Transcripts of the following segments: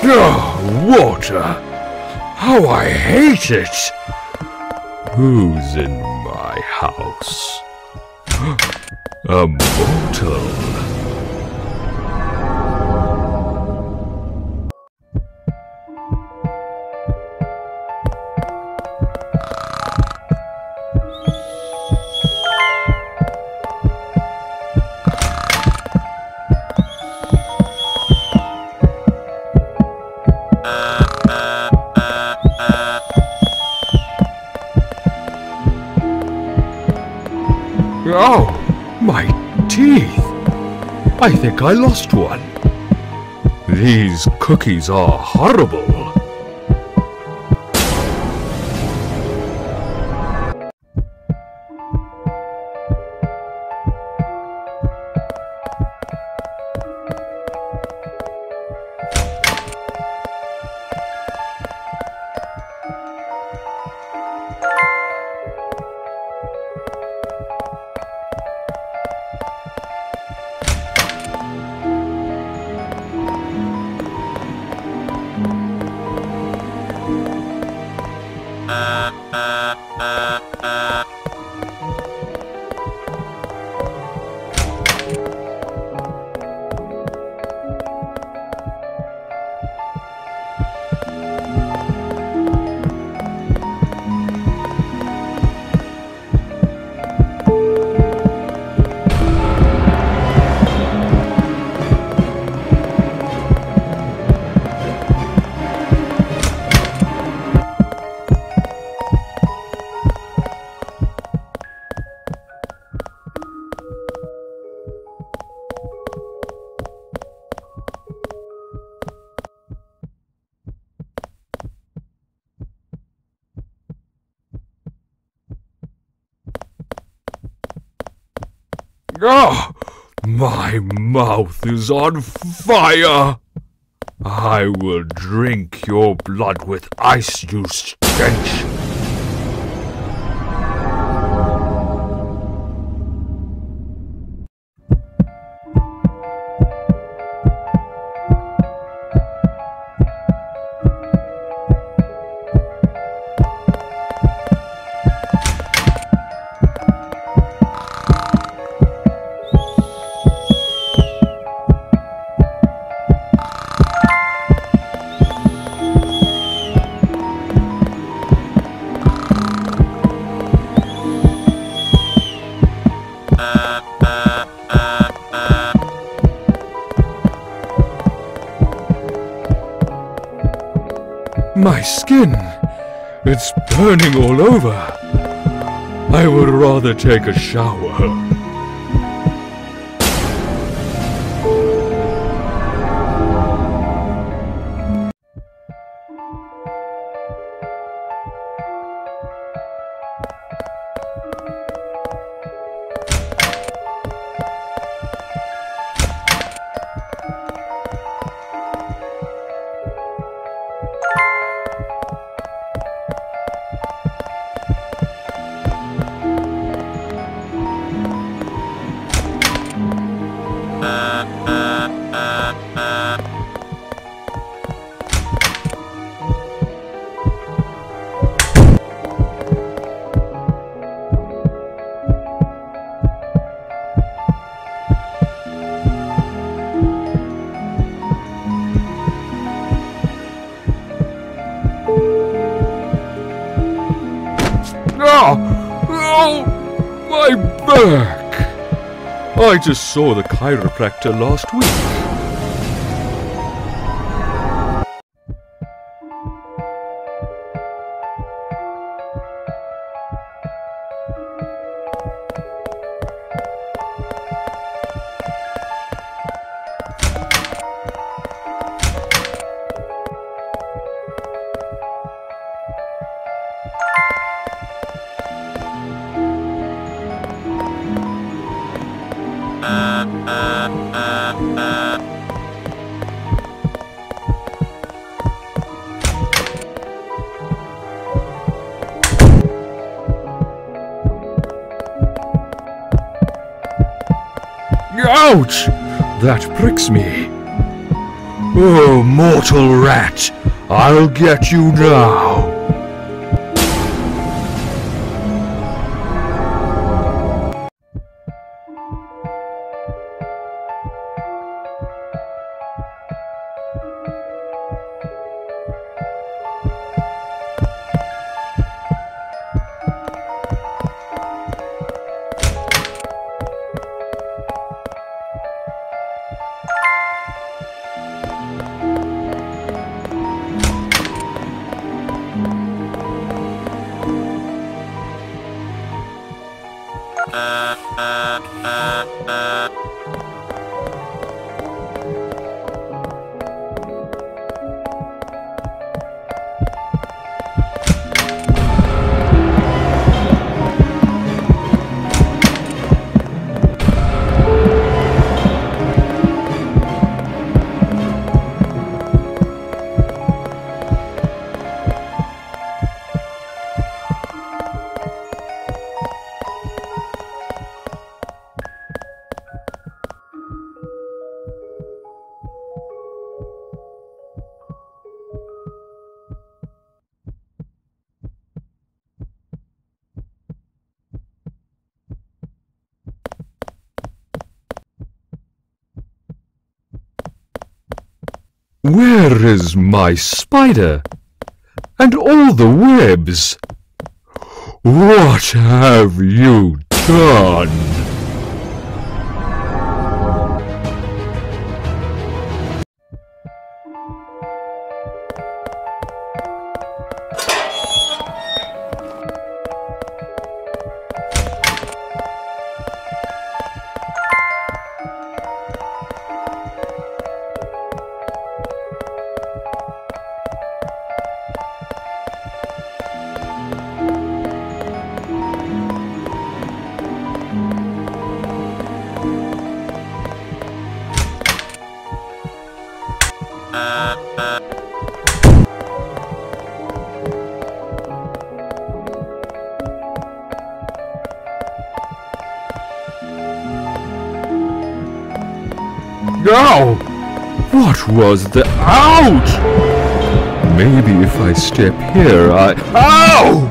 Water! How I hate it! Who's in my house? A mortal! Oh, my teeth! I think I lost one. These cookies are horrible. Oh, my mouth is on fire! I will drink your blood with ice, you stench! My skin! It's burning all over! I would rather take a shower. Oh, my back! I just saw the chiropractor last week. Ouch! That pricks me. Oh, mortal rat! I'll get you now! Where is my spider? And all the webs? What have you done? Now, what was the ouch? Maybe if I step here, Ow!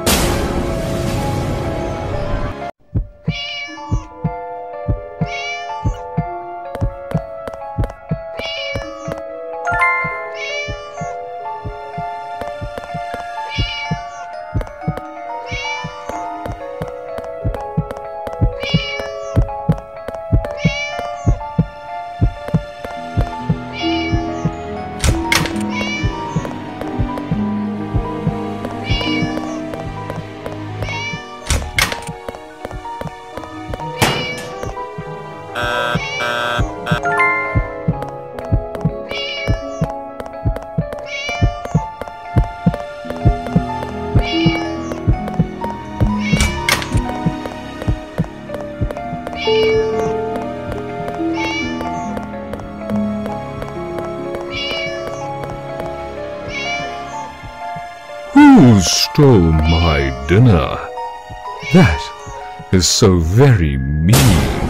Who stole my dinner? That is so very mean.